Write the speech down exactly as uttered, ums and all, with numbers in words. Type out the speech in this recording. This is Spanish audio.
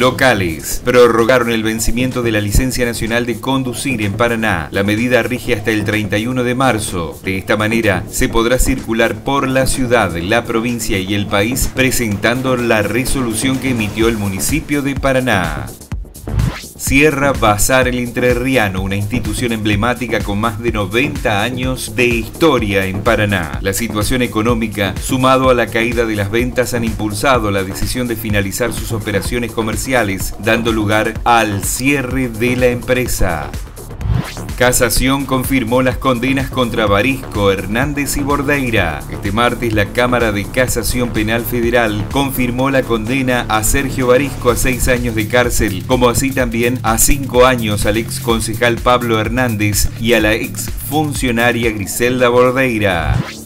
locales prorrogaron el vencimiento de la licencia nacional de conducir en Paraná. La medida rige hasta el treinta y uno de marzo. De esta manera se podrá circular por la ciudad, la provincia y el país presentando la resolución que emitió el municipio de Paraná. Cierra Bazar El Entrerriano, una institución emblemática con más de noventa años de historia en Paraná. La situación económica, sumado a la caída de las ventas, han impulsado la decisión de finalizar sus operaciones comerciales, dando lugar al cierre de la empresa. Casación confirmó las condenas contra Barisco, Hernández y Bordeira. Este martes la Cámara de Casación Penal Federal confirmó la condena a Sergio Barisco a seis años de cárcel, como así también a cinco años al ex concejal Pablo Hernández y a la ex funcionaria Griselda Bordeira.